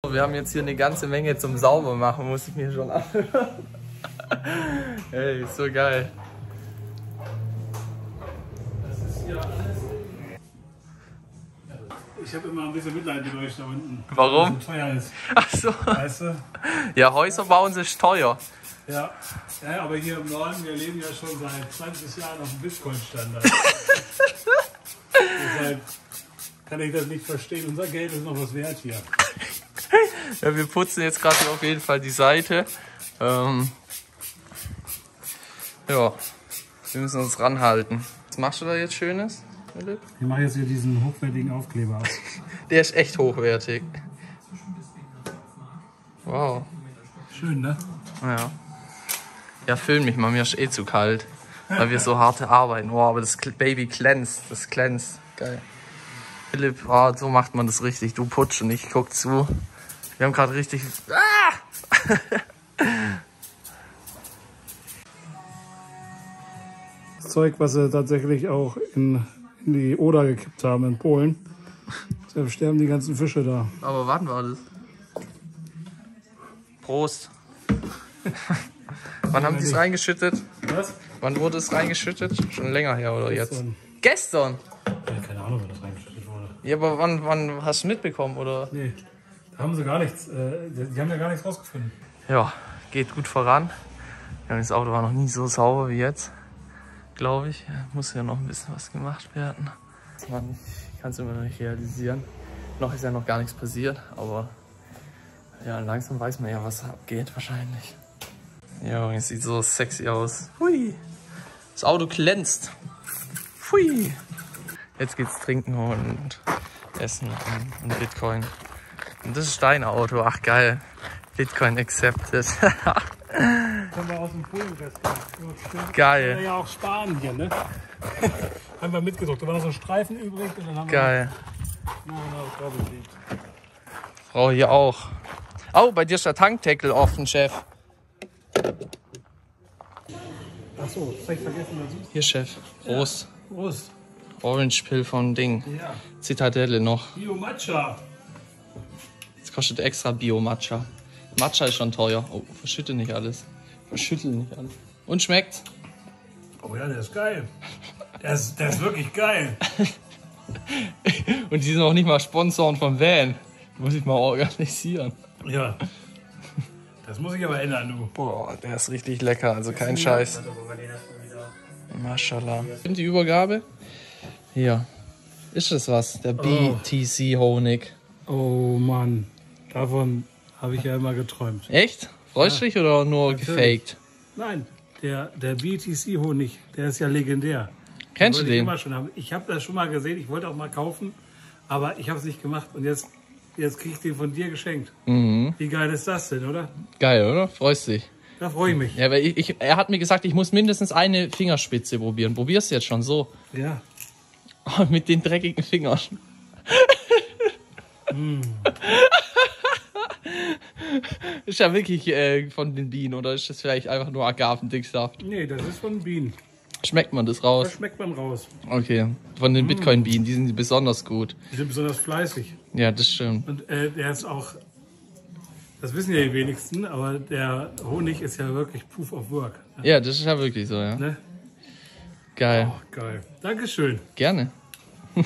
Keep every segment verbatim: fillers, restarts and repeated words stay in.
Wir haben jetzt hier eine ganze Menge zum Saubermachen, muss ich mir schon anhören. Ey, ist so geil. Das ist hier alles. Ich habe immer ein bisschen Mitleid mit euch da unten. Warum? Weil es so teuer ist. Ach so. Weißt du? Ja, Häuser bauen ist teuer. Ja. Ja, aber hier im Norden, wir leben ja schon seit zwanzig Jahren auf dem Bitcoin-Standard. Deshalb kann ich das nicht verstehen. Unser Geld ist noch was wert hier. Ja, wir putzen jetzt gerade auf jeden Fall die Seite. Ähm, ja, wir müssen uns ranhalten. Was machst du da jetzt Schönes, Philipp? Ich mache jetzt hier diesen hochwertigen Aufkleber. Der ist echt hochwertig. Wow. Schön, ne? Ja. Ja, film mich mal, mir ist eh zu kalt. Weil wir so harte arbeiten. Oh, aber das Baby glänzt. Das glänzt. Geil. Philipp, oh, so macht man das richtig. Du putsch und ich guck zu. Wir haben gerade richtig... Ah! Das Zeug, was sie tatsächlich auch in, in die Oder gekippt haben in Polen. Deshalb sterben die ganzen Fische da. Aber wann war das? Prost. Wann haben die es reingeschüttet? Was? Wann wurde es reingeschüttet? Schon länger her oder Gestern. jetzt? Gestern? Ja, keine Ahnung, wann das reingeschüttet wurde. Ja, aber wann, wann hast du mitbekommen, oder? Nee, da haben sie gar nichts. Äh, die haben ja gar nichts rausgefunden. Ja, geht gut voran. Ja, das Auto war noch nie so sauber wie jetzt, glaube ich. Muss ja noch ein bisschen was gemacht werden. Mann, ich kann es immer noch nicht realisieren. Noch ist ja noch gar nichts passiert, aber ja, langsam weiß man ja, was abgeht wahrscheinlich. Ja, es sieht so sexy aus. Hui. Das Auto glänzt. Hui. Jetzt geht's trinken und essen und, und Bitcoin. Und das ist dein Auto. Ach geil. Bitcoin accepted. Haben wir aus dem Polenfest gemacht. Geil. Wir ja auch sparen hier, ne? Haben wir mitgedruckt. Da waren noch so Streifen übrig und dann haben Geil. wir noch draufgelegt. Frau hier auch. Oh, bei dir ist der Tankdeckel offen, Chef. Achso, das hab ich vergessen. Hier, Chef. Prost. Prost. Orange Pill vom Ding. Ja. Zitadelle noch. Bio Matcha. Jetzt kostet extra Bio Matcha. Matcha ist schon teuer. Oh, verschütte nicht alles. Verschüttel nicht alles. Und schmeckt's? Oh ja, der ist geil. Der ist, der ist wirklich geil. Und die sind auch nicht mal Sponsoren vom Van. Muss ich mal organisieren. Ja. Das muss ich aber ändern, du. Boah, der ist richtig lecker. Also kein Scheiß. Maschallah. Und die Übergabe? Hier. Ist das was? Der B T C-Honig. Oh Mann. Davon habe ich ja immer geträumt. Echt? Freust du dich oder nur Natürlich. gefaked? Nein, der, der B T C-Honig, der ist ja legendär. Kennst du Wollte ich den? immer schon haben. Ich habe das schon mal gesehen, ich wollte auch mal kaufen, aber ich habe es nicht gemacht. Und jetzt, jetzt kriege ich den von dir geschenkt. Mhm. Wie geil ist das denn, oder? Geil, oder? Freust dich? Da freue ich mich. Ja, aber ich, ich, er hat mir gesagt, ich muss mindestens eine Fingerspitze probieren. Probier's jetzt schon so. Ja. Oh, mit den dreckigen Fingern. Mm. Ist ja wirklich äh, von den Bienen oder ist das vielleicht einfach nur Agavendicksaft? Nee, das ist von Bienen. Schmeckt man das Das raus? schmeckt man raus. Okay, von den Bitcoin-Bienen, die sind besonders gut. Die sind besonders fleißig. Ja, das stimmt. Und äh, der ist auch, das wissen ja die wenigsten, aber der Honig ist ja wirklich Proof of Work. Ne? Ja, das ist ja wirklich so, ja. Ne? Geil. Oh, geil. Dankeschön. Gerne. Ich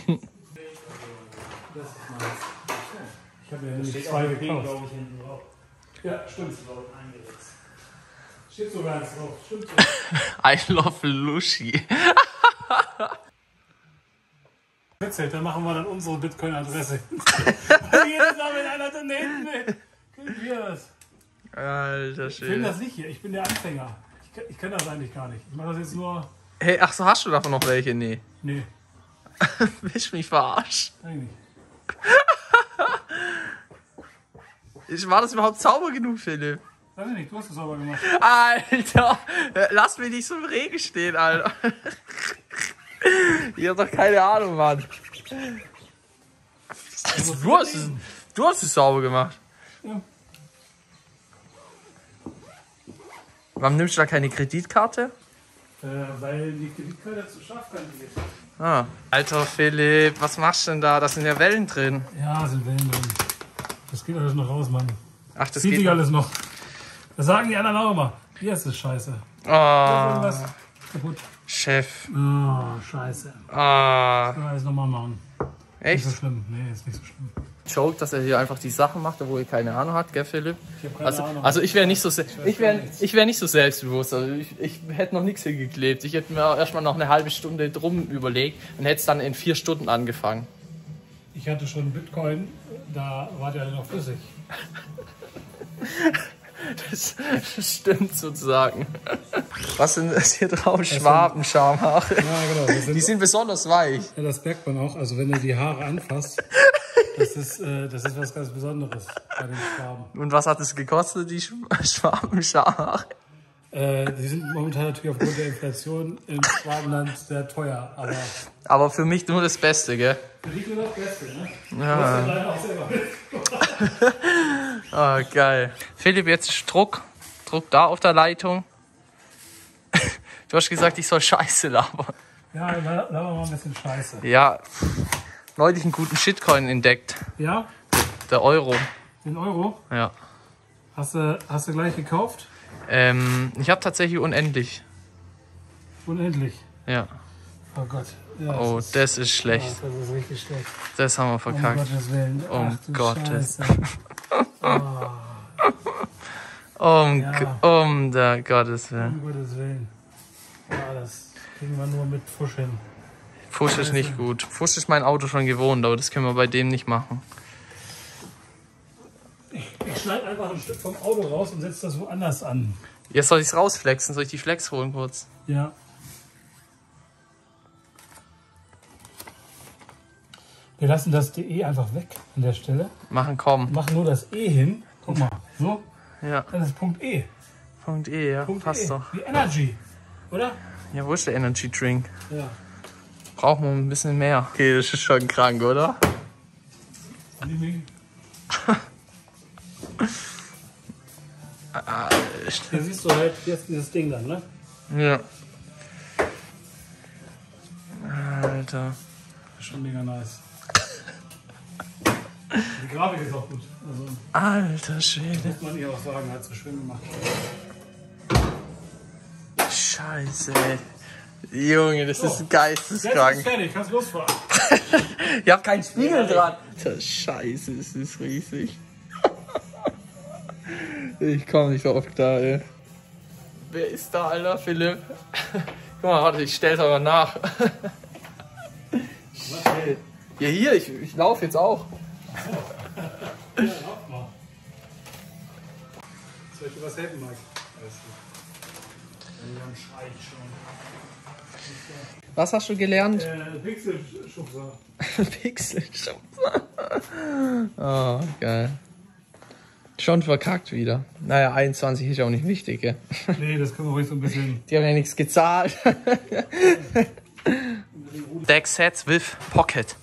habe ja nämlich zwei gekauft. Ja, stimmt. Steht sogar eins drauf. Stimmt so. I love Lushi. Erzählt, dann machen wir dann unsere Bitcoin-Adresse. Jedes Mal, wenn einer daneben will, kriegen wir das. Alter Ich bin Schön. das nicht hier. Ich bin der Anfänger. Ich, kann- ich kann das eigentlich gar nicht. Ich mache das jetzt nur. Hey, ach so, hast du davon noch welche? Nee. Nee, Willst du mich verarschen? eigentlich. Ich- War das überhaupt sauber genug, Philipp? Weiß ich nicht, du hast es sauber gemacht. Alter, lass mich nicht so im Regen stehen, Alter. Ich hab doch keine Ahnung, Mann. Also, du, hast es, du hast es sauber gemacht. Ja. Warum nimmst du da keine Kreditkarte? Äh, weil die Kreditkarte zu scharfkantig ist. Ah. Alter Philipp, was machst du denn da? Da sind ja Wellen drin. Ja, sind Wellen drin. Das geht alles noch raus, Mann. Ach, das Sieht geht sich alles noch. Das sagen die anderen auch immer. Hier ist es scheiße. Oh, Was kaputt. Chef. Oh, scheiße. Ah, Das kann alles nochmal machen. echt? Nicht so schlimm. Nee, ist nicht so schlimm. Joke, dass er hier einfach die Sachen macht, obwohl er keine Ahnung hat, gell, Philipp? Ich hab keine Also, Ahnung. also ich wäre nicht so, se- weiß ich wäre, gar nichts. ich wäre nicht so selbstbewusst. Also ich, ich hätte noch nichts hingeklebt. Ich hätte mir erstmal noch eine halbe Stunde drum überlegt und hätte es dann in vier Stunden angefangen. Ich hatte schon Bitcoin, da war der noch flüssig. Das, das stimmt sozusagen. Was sind das hier drauf? Schwabenschamhaare. Ja, genau. Das, Die sind, sind besonders weich. ja, das merkt man auch. Also wenn du die Haare anfasst, das ist, äh, das ist was ganz Besonderes bei den Schwaben. Und was hat es gekostet, die Sch- Schwabenschamhaare? Äh, die sind momentan natürlich aufgrund der Inflation im Schwabenland sehr teuer. Aber Aber für mich nur das Beste, gell? für dich nur das Beste, ne? Ja. Du leider auch selber mit. Ah, geil. Philipp, jetzt ist Druck. Druck da auf der Leitung. Du hast gesagt, ich soll Scheiße labern. Ja, laber mal ein bisschen Scheiße. Ja, neulich einen guten Shitcoin entdeckt. Ja? Der Euro. Den Euro? Ja. Hast du, hast du gleich gekauft? Ähm, ich habe tatsächlich unendlich. Unendlich. Ja. Oh Gott. Ja, Oh, ist, das ist ja, schlecht. das ist richtig schlecht. Das haben wir Um verkackt. Gottes Willen. Um Ach, du Gottes. Scheiße. Oh, Um, Ja. G- um der Gottes Willen. um Gottes Willen. Ja, das kriegen wir nur mit Fusch hin. Fusch ist nicht gut. Fusch ist mein Auto schon gewohnt, aber das können wir bei dem nicht machen. Ich schneide einfach ein Stück vom Auto raus und setze das woanders an. Jetzt soll ich es rausflexen. Soll ich die Flex holen kurz? Ja. Wir lassen das D E einfach weg an der Stelle. Machen, komm. Machen nur das E hin. Guck mal, so. Ja. Dann ist Punkt E. Punkt E, ja. Punkt Passt E. doch. Wie Energy, oder? Ja, wo ist der Energy Drink? Ja. Brauchen wir ein bisschen mehr. Okay, das ist schon krank, oder? Hier siehst du halt jetzt dieses Ding dann, ne? Ja. Alter. Schon mega nice. Die Grafik ist auch gut. Also Alter Schwede. muss man ihr auch sagen, hat so schön gemacht. Scheiße, ey. Junge, das ist Jetzt ist geisteskrank. fertig, kannst losfahren. Ich hab keinen Spiegel dran. Alter, Scheiße, es ist riesig. Ich komm nicht auf da, ey. Wer ist da, Alter? Philipp? Guck mal, warte, ich stell's aber nach. Shit. Ja, hier, ich, ich laufe jetzt auch. Ja, lauf mal. Soll ich dir was helfen, Mike? Alles gut. Dann schrei ich schon. Was hast du gelernt? Äh, Pixelschubser. Pixelschubser. Oh, geil. Schon verkackt wieder. Naja, einundzwanzig ist auch nicht wichtig, gell? Nee, das können wir ruhig so ein bisschen. Die haben ja nichts gezahlt. Deck Sets with Pocket.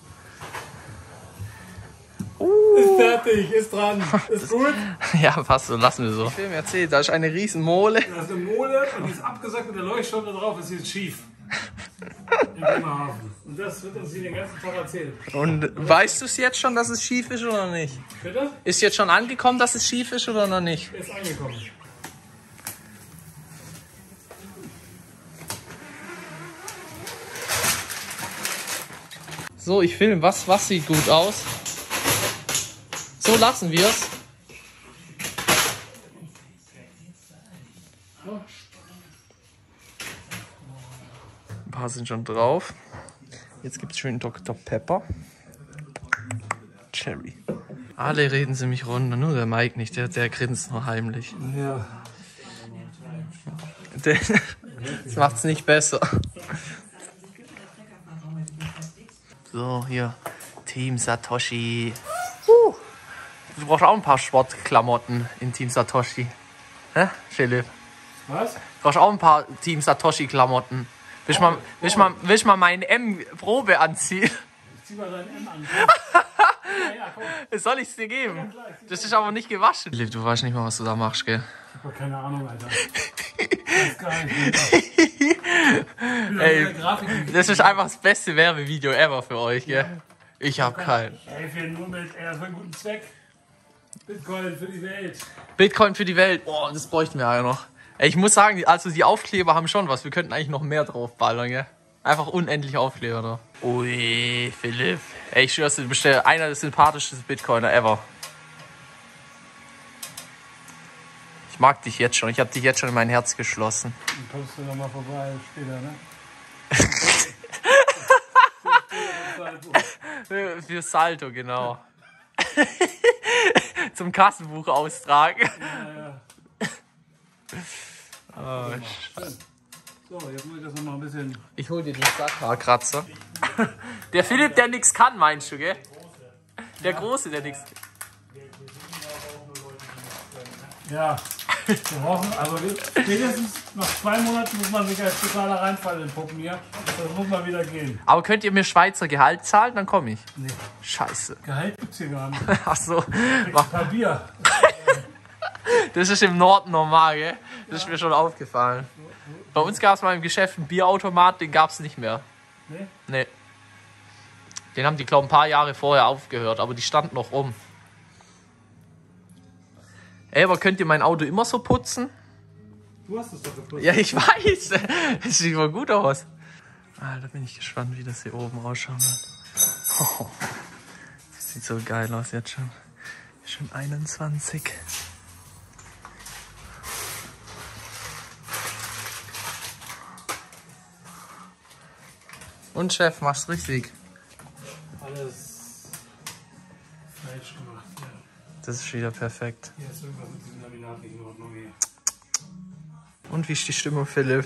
Ist fertig, ist dran. Ist gut. Ja, passt so, lassen wir so. Ich will mir erzählen, da ist eine riesen Mole. Da ist eine Mole und die ist abgesackt und der Leuchtturm da drauf ist jetzt schief. Im Bremerhaven. Und das wird uns hier den ganzen Tag erzählt. Und weißt du es jetzt schon, dass es schief ist oder nicht? Bitte? Ist jetzt schon angekommen, dass es schief ist oder noch nicht? Er ist angekommen. So, ich filme, was, was sieht gut aus. So lassen wir es. Ein paar sind schon drauf. Jetzt gibt es schön Doktor Pepper. Cherry. Alle reden sie mich runter, nur der Mike nicht, der, der grinst nur heimlich. Ja. Der, das macht's nicht besser. So, hier. Team Satoshi. Uh, du brauchst auch ein paar Sportklamotten in Team Satoshi. Hä, Philipp? Was? Du brauchst auch ein paar Team Satoshi-Klamotten. Willst du mal, willst du mal, willst du mal meine M-Probe anziehen? Ich zieh mal dein M an. Ja, ja, komm. Soll ich es dir geben? Das ist aber nicht gewaschen. Philipp, du weißt nicht mal, was du da machst, gell? Ich hab keine Ahnung, Alter. Das ist gar nicht. Ey, das ist einfach das beste Werbevideo ever für euch, gell? Ich hab keinen. Ich helfe dir nur mit, ey, das war ein guten Zweck. Bitcoin für die Welt. Bitcoin für die Welt. Oh, das bräuchten wir ja noch. Ey, ich muss sagen, also die Aufkleber haben schon was. Wir könnten eigentlich noch mehr draufballern, gell? Einfach unendlich Aufkleber da. Ui, Philipp. Ey, ich schwör's dir, du bist der einer der sympathischsten Bitcoiner ever. Ich mag dich jetzt schon. Ich habe dich jetzt schon in mein Herz geschlossen. Dann kommst du nochmal vorbei später, ne? Für Salto, genau. Zum Kassenbuch austragen. Ja, ja. Oh, so, jetzt muss ich das nochmal ein bisschen... ich hol dir den Sackhaarkratzer. Der Philipp, der nichts kann, meinst du, gell? Der Große, der nichts kann. Ja, wir brauchen, also spätestens nach zwei Monaten muss man sich als totaler Reinfall entpuppen hier. Das muss mal wieder gehen. Aber könnt ihr mir Schweizer Gehalt zahlen, dann komme ich. Nee. Scheiße. Gehalt gibt's hier gar nicht. Ach so. Extra Bier. Das ist im Norden normal, gell? Das ist mir schon aufgefallen. Bei uns gab es mal im Geschäft einen Bierautomat, den gab es nicht mehr. Nee? Nee. Den haben die, glaube ich, ein paar Jahre vorher aufgehört, aber die stand noch rum. Ey, aber könnt ihr mein Auto immer so putzen? Du hast es doch geputzt. Ja, ich weiß. Das sieht voll gut aus. Ah, da bin ich gespannt, wie das hier oben ausschauen wird. Oh, das sieht so geil aus jetzt schon. Schon einundzwanzig. Und Chef, mach's richtig. Alles falsch gemacht, ja. Das ist wieder perfekt. Hier ist irgendwas mit diesem Laminat nicht in Ordnung hier. Und wie ist die Stimmung, Philipp?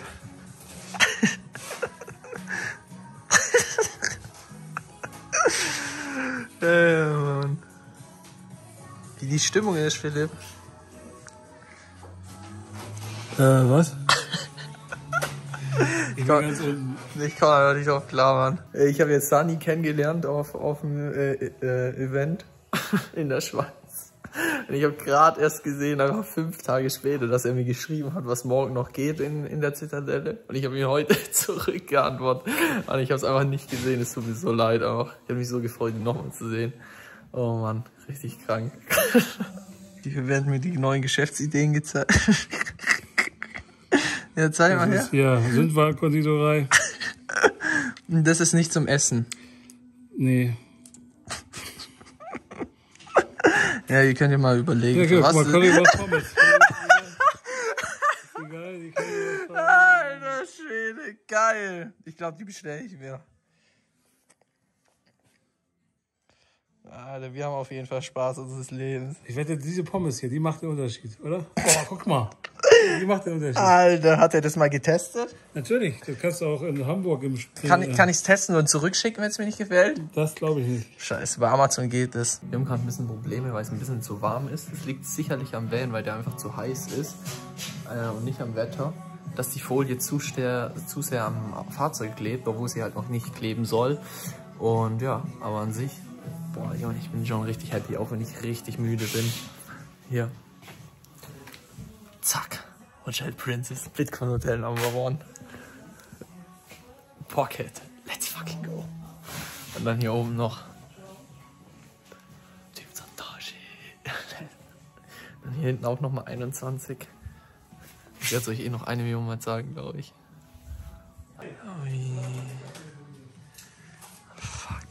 Äh, Mann. Wie die Stimmung ist, Philipp. Äh, was? Ich kann, ich kann einfach nicht drauf klar, Mann. Ich habe jetzt Sani kennengelernt auf, auf einem äh, äh, Event in der Schweiz. Und ich habe gerade erst gesehen, einfach fünf Tage später, dass er mir geschrieben hat, was morgen noch geht in, in der Zitadelle. Und ich habe ihm heute zurückgeantwortet. Und ich habe es einfach nicht gesehen. Es tut mir so leid auch. Ich habe mich so gefreut, ihn nochmal zu sehen. Oh Mann, richtig krank. Hier werden mir die neuen Geschäftsideen gezeigt. Ja, zeig mal her. Das ist hier Sündwald-Konditorei. Das ist nicht zum Essen. Nee. Ja, ihr könnt ja mal überlegen. Ja, okay, was guck mal, Curry was Pommes. Egal, die Curry was Pommes. Alter Schwede, geil. Ich glaube, die bestelle ich mir. Alter, wir haben auf jeden Fall Spaß unseres Lebens. Ich wette, diese Pommes hier, die macht den Unterschied, oder? Boah, guck mal. Die macht den Unterschied. Alter, hat er das mal getestet? Natürlich, das kannst du auch in Hamburg im Spiel. Kann, kann ich es testen und zurückschicken, wenn es mir nicht gefällt? Das glaube ich nicht. Scheiße, bei Amazon geht das. Wir haben gerade ein bisschen Probleme, weil es ein bisschen zu warm ist. Das liegt sicherlich am Van, weil der einfach zu heiß ist äh, und nicht am Wetter. Dass die Folie zu sehr, zu sehr am Fahrzeug klebt, obwohl sie halt noch nicht kleben soll. Und ja, aber an sich, boah, Junge, ich bin schon richtig happy, auch wenn ich richtig müde bin. Hier. Zack. Hotel Princess, Bitcoin Hotel Number One. Pocket. Let's fucking go. Und dann hier oben noch Dann hier hinten auch nochmal einundzwanzig. Ich werde es euch eh noch eine Million mal sagen, glaube ich. Ui. Fuck.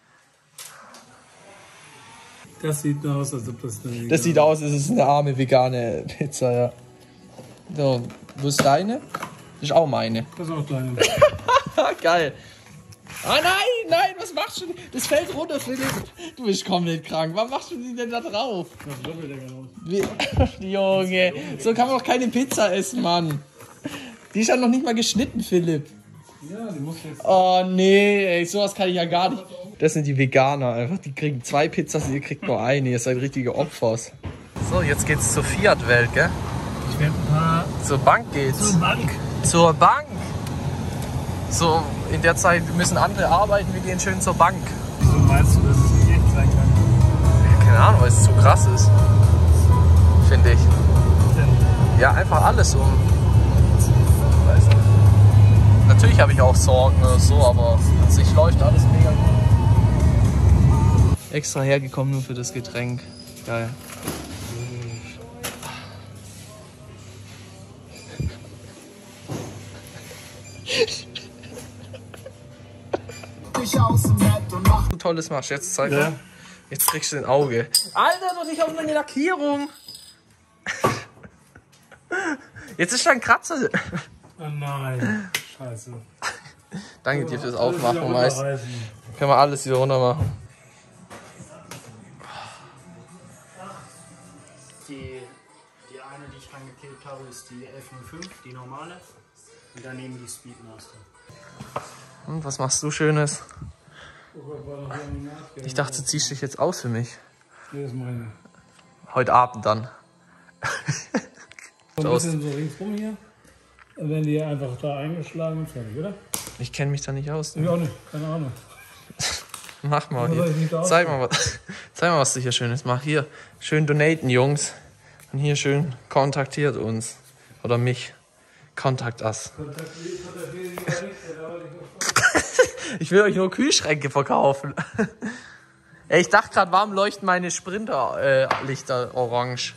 Das sieht nur aus, als ob das eine... Das sieht aus, als es ist eine arme vegane Pizza, ja. So, wo ist deine? Das ist auch meine. Das ist auch deine. Geil. Ah nein, nein, was machst du? Das fällt runter, Philipp. Du bist komplett krank. Was machst du denn da drauf? Das Doppeldecker raus. Wie, Junge, so kann man doch keine Pizza essen, Mann. Die ist ja noch nicht mal geschnitten, Philipp. Ja, die muss jetzt... Oh nee, ey, sowas kann ich ja gar nicht. Das sind die Veganer einfach. Die kriegen zwei Pizzas, ihr kriegt nur eine. Ihr seid richtige Opfers. So, jetzt geht's zur Fiat-Welt, gell? Ich werde ein paar... Zur Bank geht's. Zur Bank. Zur Bank. So, in der Zeit müssen andere arbeiten, wir gehen schön zur Bank. Wieso meinst du, dass es nicht echt sein kann? Keine Ahnung, weil es zu krass ist. Finde ich. Ja, einfach alles um. Weiß nicht. Natürlich habe ich auch Sorgen oder so, aber an sich läuft alles mega gut. Extra hergekommen nur für das Getränk. Geil. Tolles machst jetzt, zeig mal. Ja. Jetzt kriegst du ein Auge. Alter, doch nicht auf meine Lackierung. Jetzt ist da ein Kratzer. Oh nein, scheiße. Danke dir fürs Alles Aufmachen, wieder weißt. runterreißen. Können wir alles wieder runter machen. Die, die eine, die ich angeklebt habe, ist die elf null fünf, die normale. Und daneben die Speedmaster. Und was machst du Schönes? Ich dachte, du ziehst dich jetzt aus für mich. Nee, das meine ich. Heute Abend dann. So ein bisschen so ringsrum hier. Dann werden die einfach da eingeschlagen und fertig, oder? Ich kenne mich da nicht aus. Ich auch nicht, keine Ahnung. Mach mal Was soll ich hier. nicht da Zeig mal, was, zeig mal, was du hier Schönes machst. Hier, schön donaten, Jungs. Und hier schön kontaktiert uns. Oder mich. Contact us. Ich will euch nur Kühlschränke verkaufen. Ey, ich dachte gerade, warum leuchten meine Sprinter-Lichter äh, orange?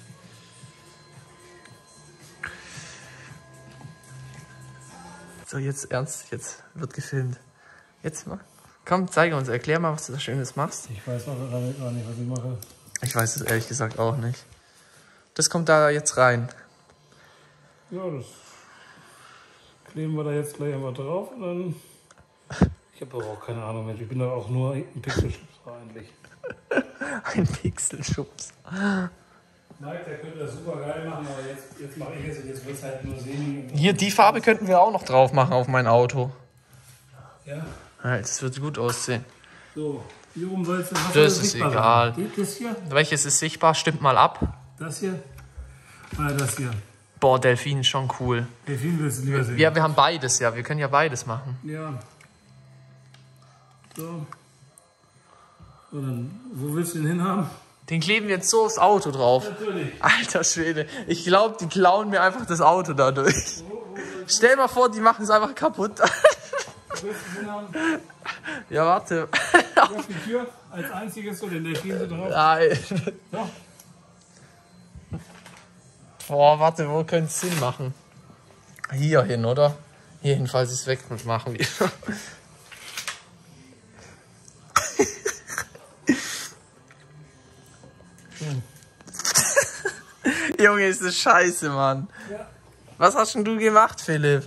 So, jetzt ernst, jetzt wird gefilmt. Jetzt mal. Komm, zeige uns, erklär mal, was du da Schönes machst. Ich weiß auch gar nicht, was ich mache. Ich weiß es ehrlich gesagt auch nicht. Das kommt da jetzt rein. Ja, das kleben wir da jetzt gleich einmal drauf und dann. Ich habe aber auch keine Ahnung, Mensch. Ich bin da auch nur ein Pixelschubser eigentlich. Ein Pixelschubs. Mike, der könnte das super geil machen, aber jetzt, jetzt mache ich es und jetzt wird es halt nur sehen. Hier, die Farbe könnten wir auch noch drauf machen auf mein Auto. Ja. Ja, das wird gut aussehen. So, hier oben soll es was Das soll ist sichtbar egal. sein? Das hier? Welches ist sichtbar? Stimmt mal ab. Das hier? Oder das hier? Boah, Delfin ist schon cool. Delfin willst du lieber sehen? Ja, wir haben beides, ja. Wir können ja beides machen. Ja. So. So, dann, wo willst du den hinhaben? Den kleben wir jetzt so aufs Auto drauf. Natürlich. Alter Schwede. Ich glaube, die klauen mir einfach das Auto dadurch. Stell mal vor, die machen es einfach kaputt. Wo willst du den hinhaben? Ja, warte. Auf die Tür als einziges so den Delfin so drauf. Nein. So. Boah, warte, wo könnte es Sinn machen? Hier hin, oder? Hier hin, falls ich es wegmachen will. Junge, ist das scheiße, Mann. Ja. Was hast denn du gemacht, Philipp?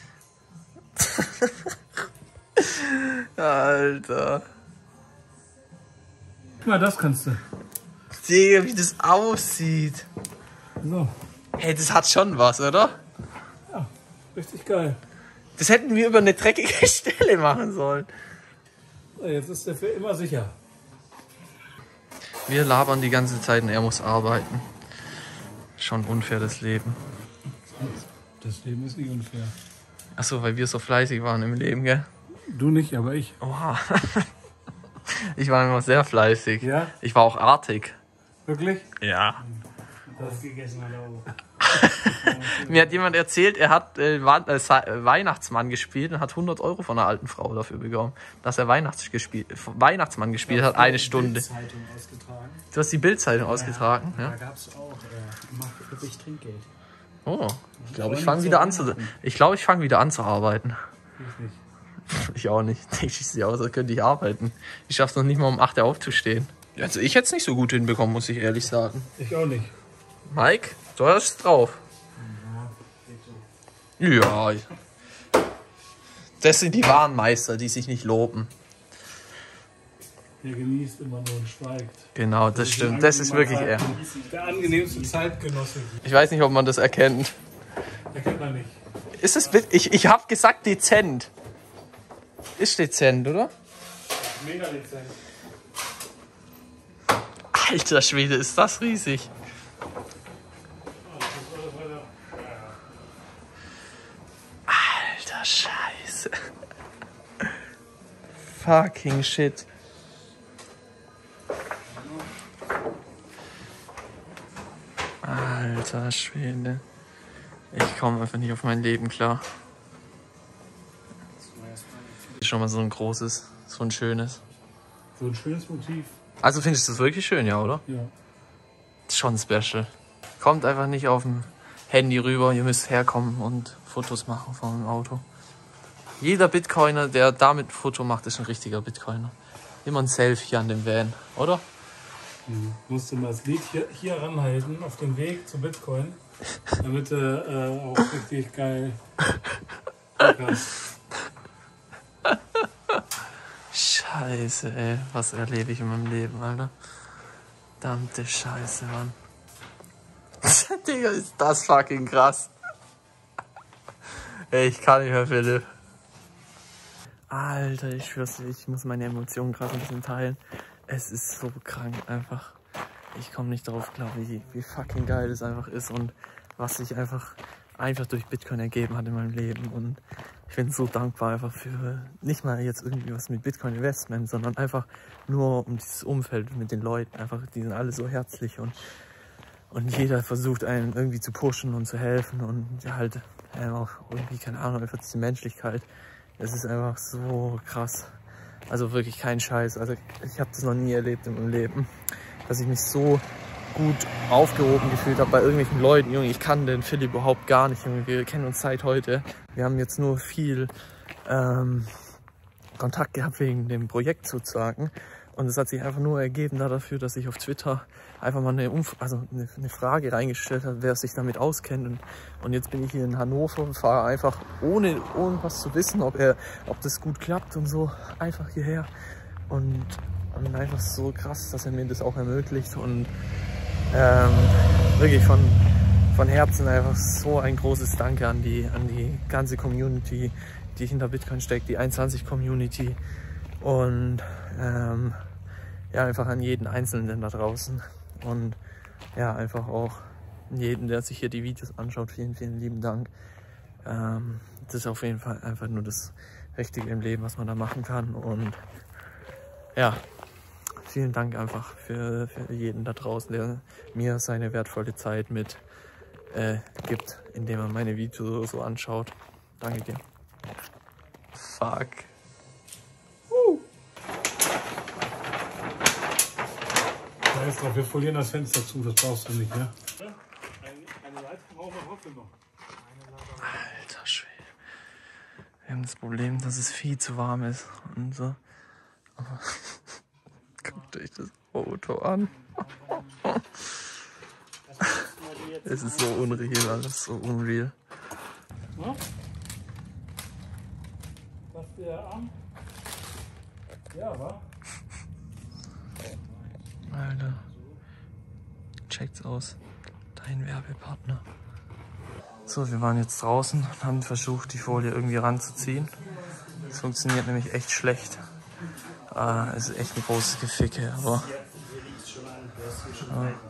Alter. Guck mal, das kannst du. Digga, wie das aussieht. So. Hey, das hat schon was, oder? Ja, richtig geil. Das hätten wir über eine dreckige Stelle machen sollen. So, jetzt ist der für immer sicher. Wir labern die ganze Zeit und er muss arbeiten. Schon unfair, das Leben. Das Leben ist nicht unfair. Achso, weil wir so fleißig waren im Leben, gell? Du nicht, aber ich. Oha. Ich war immer sehr fleißig. Ja? Ich war auch artig. Wirklich? Ja. Das gegessen hat auch. Mir hat jemand erzählt, er hat äh, Wa- äh, Sa- äh, Weihnachtsmann gespielt und hat hundert Euro von einer alten Frau dafür bekommen, dass er Weihnachts gespielt, Weihnachtsmann gespielt hat, eine Stunde. Zeitung ausgetragen. Du hast die Bildzeitung ausgetragen, Da ja? gab es auch äh, mach wirklich Trinkgeld. Oh, ich glaube, ich fange wieder an zu, ich glaube, ich fange wieder an zu arbeiten. Ich nicht. Ich auch nicht. Ich sehe aus, als könnte ich arbeiten. Ich schaff's noch nicht mal um acht Uhr aufzustehen. Also ich hätte es nicht so gut hinbekommen, muss ich ehrlich sagen. Ich auch nicht. Mike, du hast es drauf. Ja. Das sind die wahren Meister, die sich nicht loben. Der genießt immer nur und schweigt. Genau, das stimmt. Das ist wirklich er. Der angenehmste Zeitgenosse. Ich weiß nicht, ob man das erkennt. Erkennt man nicht. Ist es bit- ich ich habe gesagt dezent. Ist dezent, oder? Mega dezent. Alter Schwede, ist das riesig. Alter Scheiße. Fucking shit. Alter Schwede. Ich komme einfach nicht auf mein Leben klar. Schon mal so ein großes, so ein schönes. So ein schönes Motiv. Also findest du das wirklich schön, ja, oder? Ja. Das ist schon special. Kommt einfach nicht auf dem Handy rüber, ihr müsst herkommen und Fotos machen vom Auto. Jeder Bitcoiner, der damit ein Foto macht, ist ein richtiger Bitcoiner. Immer ein Selfie an dem Van, oder? Hm. Musst du mal das Lied hier, hier ranhalten, auf dem Weg zu Bitcoin, damit du äh, auch richtig geil kannst. Scheiße, ey. Was erlebe ich in meinem Leben, Alter? Verdammte Scheiße, Mann. Digga, ist das fucking krass. Ey, ich kann nicht mehr, Philipp. Alter, ich schwör's dir, ich muss meine Emotionen gerade ein bisschen teilen. Es ist so krank einfach. Ich komme nicht drauf klar, wie, wie fucking geil es einfach ist und was sich einfach, einfach durch Bitcoin ergeben hat in meinem Leben. Und ich bin so dankbar einfach für nicht mal jetzt irgendwie was mit Bitcoin Investment, sondern einfach nur um dieses Umfeld mit den Leuten. Einfach, die sind alle so herzlich und, und jeder versucht einen irgendwie zu pushen und zu helfen und ja, halt äh, auch irgendwie, keine Ahnung, einfach diese Menschlichkeit. Es ist einfach so krass. Also wirklich kein Scheiß. Also ich habe das noch nie erlebt in meinem Leben, dass ich mich so gut aufgehoben gefühlt habe bei irgendwelchen Leuten. Junge, ich kann den Philipp überhaupt gar nicht. Junge, wir kennen uns seit heute. Wir haben jetzt nur viel ähm, Kontakt gehabt wegen dem Projekt sozusagen. Und es hat sich einfach nur ergeben da dafür, dass ich auf Twitter einfach mal eine, Umf also eine, eine Frage reingestellt habe, wer sich damit auskennt. Und, und jetzt bin ich hier in Hannover und fahre einfach, ohne irgendwas zu wissen, ob, er, ob das gut klappt und so, einfach hierher. Und, und einfach so krass, dass er mir das auch ermöglicht. Und ähm, wirklich von, von Herzen einfach so ein großes Danke an die, an die ganze Community, die hinter Bitcoin steckt, die einundzwanzig Community. Und ähm, ja, einfach an jeden Einzelnen da draußen und ja, einfach auch jeden, der sich hier die Videos anschaut. Vielen, vielen lieben Dank. Ähm, das ist auf jeden Fall einfach nur das Richtige im Leben, was man da machen kann. Und ja, vielen Dank einfach für, für jeden da draußen, der mir seine wertvolle Zeit mit äh, gibt, indem er meine Videos so anschaut. Danke dir. Fuck. Drauf. Wir folieren das Fenster zu, das brauchst du nicht, ne? Eine Leitung brauchen wir trotzdem noch. Alter Schwede. Wir haben das Problem, dass es viel zu warm ist und so. Aber guckt euch das Auto an. Es ist so unreal, alles so unreal. Ja? Passt der an? Ja, wa? Alter, checkt's aus. Dein Werbepartner. So, wir waren jetzt draußen und haben versucht, die Folie irgendwie ranzuziehen. Es funktioniert nämlich echt schlecht. Äh, es ist echt ein großes Geficke, aber äh,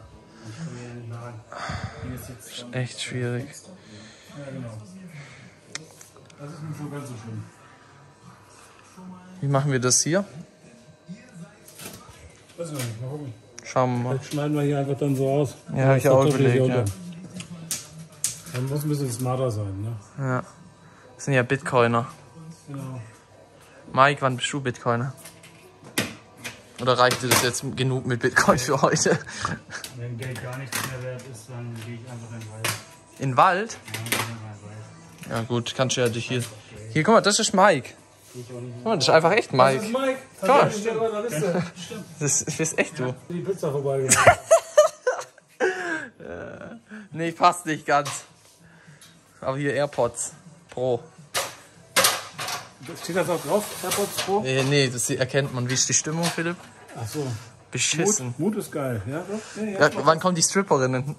ist echt schwierig. Ja, genau. Das ist nicht so ganz so schlimm. Wie machen wir das hier? Weiß ich noch nicht, mal gucken. Schauen wir mal. Jetzt schneiden wir hier einfach dann so aus. Ja, habe ich auch überlegt, ja. Man muss ein bisschen smarter sein, ne? Ja. Das sind ja Bitcoiner. Genau. Mike, wann bist du Bitcoiner? Oder reicht dir das jetzt genug mit Bitcoin für heute? Wenn Geld gar nichts mehr wert ist, dann gehe ich einfach in den Wald. In Wald? Ja, in den Wald. Ja gut, kannst du ja dich hier... Hier, guck mal, das ist Mike. Guck mal, das ist einfach echt Mike. Das ist Mike. Guck mal. Das steht auf der Liste. Das ist echt du. Die Pizza vorbeigegangen. Nee, passt nicht ganz. Aber hier AirPods Pro. Steht das auch drauf? AirPods Pro? Nee, nee, das erkennt man. Wie ist die Stimmung, Philipp? Ach so. Beschissen. Mut, Mut ist geil. Ja, doch? Nee, Ja, wann kommen die Stripperinnen?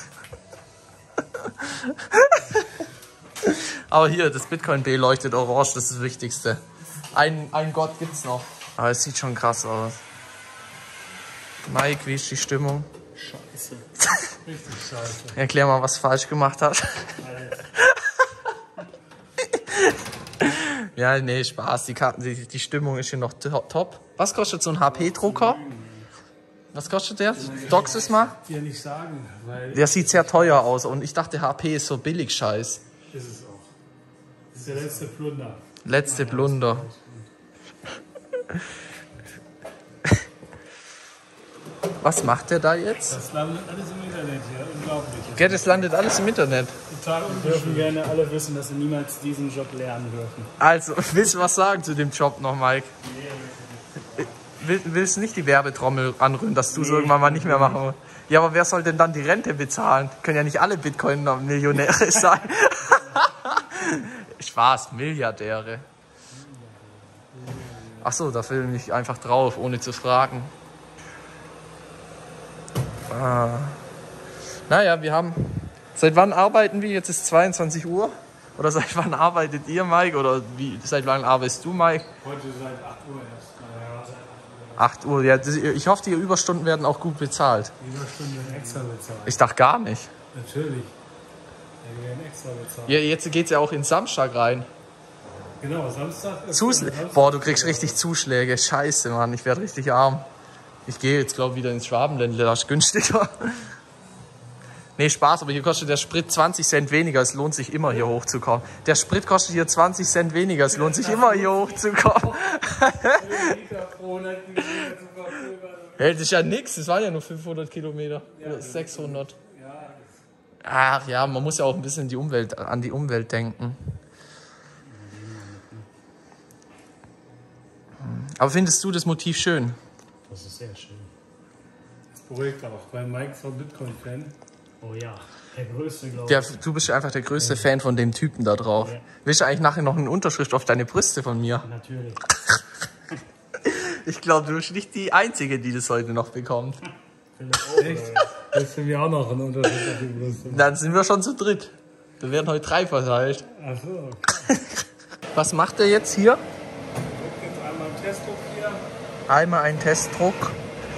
Aber hier, das Bitcoin B leuchtet orange, das ist das Wichtigste. Ein, ein Gott gibt's noch. Aber es sieht schon krass aus. Mike, wie ist die Stimmung? Scheiße. Richtig scheiße. Erklär mal, was falsch gemacht hat. Ja, nee, Spaß. Die, Karten, die, die Stimmung ist hier noch top. Was kostet so ein H P-Drucker? Was kostet der? Docs es mal? Dir nicht sagen, weil Der sieht sehr teuer aus und ich dachte, H P ist so billig Scheiß. ist es auch. Das ist der letzte Plunder. Letzte Blunder. Was macht der da jetzt? Das landet alles im Internet hier. unglaublich. Gell, das landet alles im Internet. Total Wir ungeschön. dürfen gerne alle wissen, dass sie niemals diesen Job lernen dürfen. Also, willst du was sagen zu dem Job noch, Mike? Will, willst du nicht die Werbetrommel anrühren, dass du es irgendwann mal nicht mehr machen willst? Ja, aber wer soll denn dann die Rente bezahlen? Können ja nicht alle Bitcoin-Millionäre sein. Spaß, Milliardäre. Ach so, da filme ich einfach drauf, ohne zu fragen. Ah. Naja, wir haben... Seit wann arbeiten wir? Jetzt ist zweiundzwanzig Uhr. Oder seit wann arbeitet ihr, Mike? Oder wie, seit wann arbeitest du, Mike? Heute seit acht Uhr erst. acht Uhr, ja. Das, ich hoffe, die Überstunden werden auch gut bezahlt. Überstunden extra bezahlt. Ich dachte gar nicht. Natürlich. Die werden extra bezahlt. Ja, jetzt geht es ja auch in Samstag rein. Genau, Samstag ist Zusl Samstag. Boah, du kriegst richtig Zuschläge. Scheiße, Mann. Ich werde richtig arm. Ich gehe jetzt, glaube ich, wieder ins Schwabenländle. Das ist günstiger. Nee, Spaß, aber hier kostet der Sprit zwanzig Cent weniger. Es lohnt sich immer, hier hochzukommen. Der Sprit kostet hier zwanzig Cent weniger. Es lohnt sich immer, hier hochzukommen. Hey, das ist ja nix. Das waren ja nur fünfhundert Kilometer. Oder sechshundert. Ach ja, man muss ja auch ein bisschen die Umwelt, an die Umwelt denken. Aber findest du das Motiv schön? Das ist sehr schön. Das beruhigt auch, weil Mike ist so ein Bitcoin-Fan. Oh ja, der größte, glaube Ja, ich. du bist einfach der größte Fan von dem Typen da drauf. Ja. Willst du eigentlich nachher noch eine Unterschrift auf deine Brüste von mir? Natürlich. Ich glaube, du bist nicht die Einzige, die das heute noch bekommt. Echt? Das ist für mich auch noch ein Unterschied auf die Brüste. Dann sind wir schon zu dritt. Da werden heute drei verteilt. Achso, okay. Was macht er jetzt hier? Jetzt einmal einen Testdruck hier. Einmal einen Testdruck.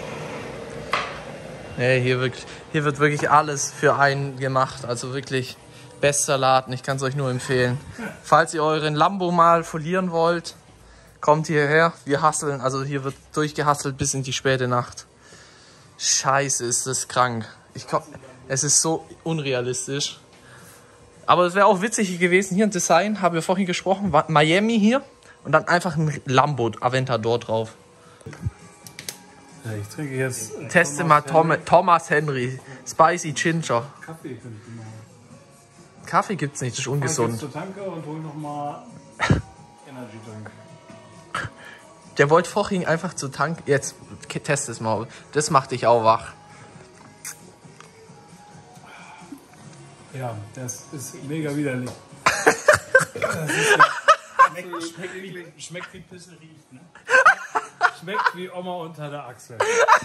Nee, hier, wirklich, hier wird wirklich alles für einen gemacht. Also wirklich bester Laden. Ich kann es euch nur empfehlen. Falls ihr euren Lambo mal folieren wollt, kommt hierher. Wir hustlen. Also hier wird durchgehustelt bis in die späte Nacht. Scheiße, ist das krank. Ich komm, es ist so unrealistisch. Aber es wäre auch witzig gewesen, hier ein Design, haben wir vorhin gesprochen, war Miami hier und dann einfach ein Lambo Aventador drauf. Ja, ich trinke jetzt. äh, Teste Thomas mal Tom, Henry. Thomas Henry, Spicy Ginger. Kaffee könnte ich machen. Kaffee gibt's nicht, das ist Ich fahr jetzt ungesund. zur Tanke und hol nochmal Energy Drink. Der wollte vorhin einfach zu Tank. Jetzt test es mal. Das macht dich auch wach. Ja, das ist mega widerlich. Schmeckt, schmeckt, wie, schmeckt wie Pisse riecht, ne? Schmeckt wie Oma unter der Achsel.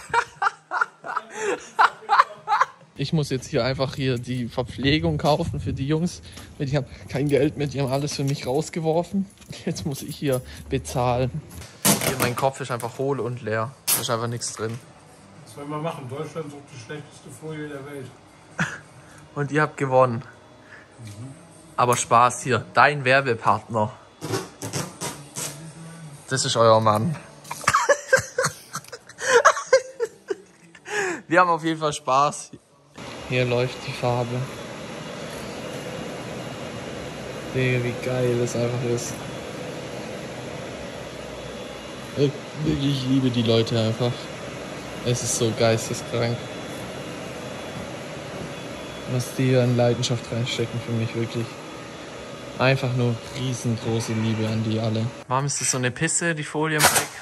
Ich muss jetzt hier einfach hier die Verpflegung kaufen für die Jungs. Die haben kein Geld mehr, die haben alles für mich rausgeworfen. Jetzt muss ich hier bezahlen. Hier, mein Kopf ist einfach hohl und leer. Da ist einfach nichts drin. Was soll man machen? Deutschland sucht die schlechteste Folie der Welt. Und ihr habt gewonnen. Aber Spaß hier. Dein Werbepartner. Das ist euer Mann. Wir haben auf jeden Fall Spaß. Hier läuft die Farbe. Digga, wie geil das einfach ist. Ich, ich liebe die Leute einfach. Es ist so geisteskrank. Was die an Leidenschaft reinstecken für mich, wirklich. Einfach nur riesengroße Liebe an die alle. Warum ist das so eine Pisse, die Folie im Eck?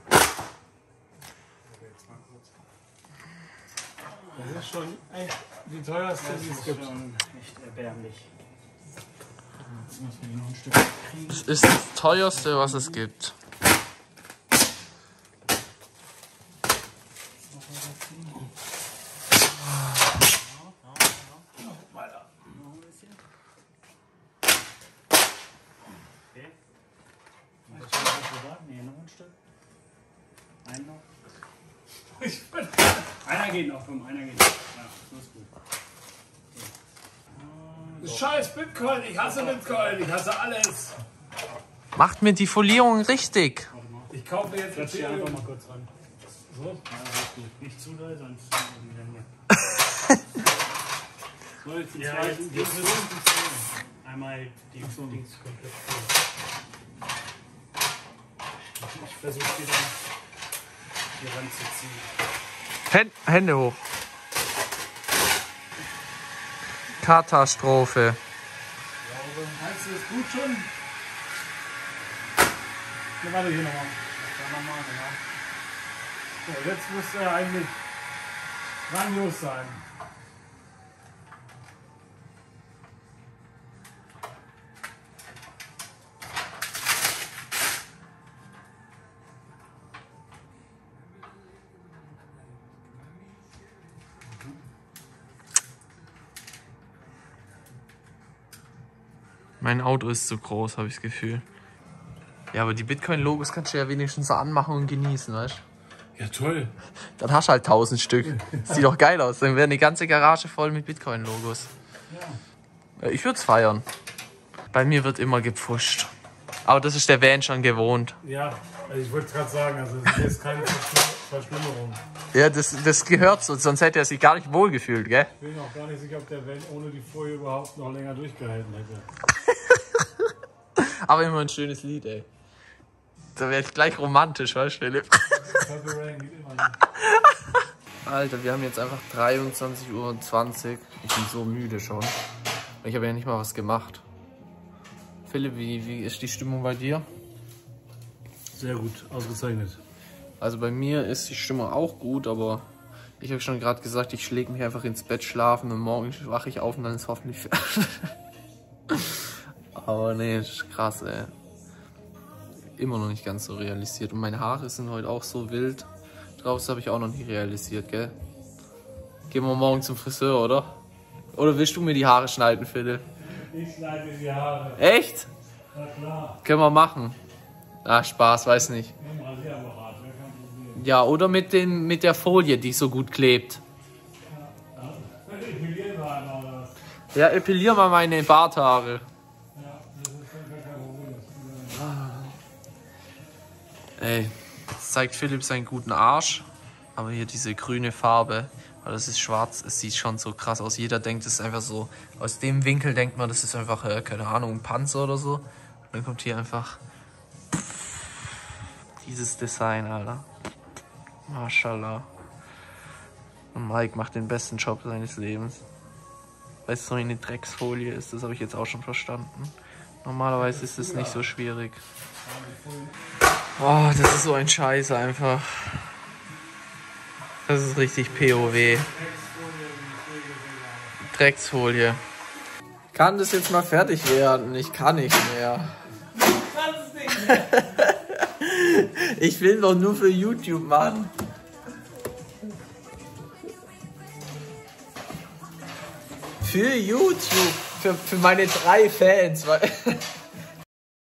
Das ist schon echt die teuerste, die es gibt. Schon echt erbärmlich. Jetzt müssen wir noch ein Stück kriegen. Das ist das teuerste, was es gibt. Nee, noch ein Stück. Ein noch. Einer geht noch, komm, einer geht noch. Ja, so ist gut. Scheiß Bitcoin, ich hasse Bitcoin, ich hasse alles. Macht mir die Folierung richtig. Ich kaufe jetzt Setz dich einfach Ethereum. mal kurz ran. So. Ja, das ist gut. Nicht zu doll, sonst sind wir wieder hier. So, jetzt die Ja, zweite. jetzt geht's los. Einmal die Dings komplett voll. Ich versuche wieder hier ranzuziehen. Hände hoch. Katastrophe. Meinst du das gut schon? Ja, warte, hier nochmal. Nochmal, genau. So, jetzt müsste er eigentlich grandios sein. Mein Auto ist zu groß, habe ich das Gefühl. Ja, aber die Bitcoin-Logos kannst du ja wenigstens so anmachen und genießen, weißt du? Ja, toll. Dann hast du halt tausend Stück. Sieht doch geil aus. Dann wäre eine ganze Garage voll mit Bitcoin-Logos. Ja. Ich würde es feiern. Bei mir wird immer gepfuscht. Aber das ist der Van schon gewohnt. Ja, also ich wollte gerade sagen, also das ist jetzt keine Verschlimmerung. Ja, das, das gehört so, sonst hätte er sich gar nicht wohlgefühlt, gell? Ich bin auch gar nicht sicher, ob der Van ohne die Folie überhaupt noch länger durchgehalten hätte. Aber immer ein schönes Lied, ey. Da wäre ich gleich romantisch, weißt du, Philipp? Alter, wir haben jetzt einfach dreiundzwanzig Uhr zwanzig. Ich bin so müde schon. Ich habe ja nicht mal was gemacht. Philipp, wie, wie ist die Stimmung bei dir? Sehr gut, ausgezeichnet. Also bei mir ist die Stimmung auch gut, aber ich habe schon gerade gesagt, ich schläge mich einfach ins Bett schlafen und morgen wache ich auf und dann ist hoffentlich fertig. Aber nee, das ist krass, ey. Immer noch nicht ganz so realisiert. Und meine Haare sind heute auch so wild. Draußen habe ich auch noch nicht realisiert, gell? Gehen wir morgen zum Friseur, oder? Oder willst du mir die Haare schneiden, Philipp? Ich schneide mir die Haare. Echt? Na klar. Können wir machen. Ah, Spaß, weiß nicht. Ja, oder mit, den, mit der Folie, die so gut klebt. Epilieren wir einmal oder was? Ja, epilier mal meine Barthaare. Ey, jetzt zeigt Philipp seinen guten Arsch. Aber hier diese grüne Farbe, weil das ist schwarz, es sieht schon so krass aus. Jeder denkt, es ist einfach so, aus dem Winkel denkt man, das ist einfach, äh, keine Ahnung, ein Panzer oder so. Und dann kommt hier einfach dieses Design, Alter. Mashallah. Und Mike macht den besten Job seines Lebens. Weil es so eine Drecksfolie ist, das habe ich jetzt auch schon verstanden. Normalerweise ist es nicht so schwierig. Boah, das ist so ein Scheiß einfach. Das ist richtig P O W. Drecksfolie. Kann das jetzt mal fertig werden? Ich kann nicht mehr. Ich will doch nur für YouTube, Mann. Für YouTube. Für, für meine drei Fans. Weil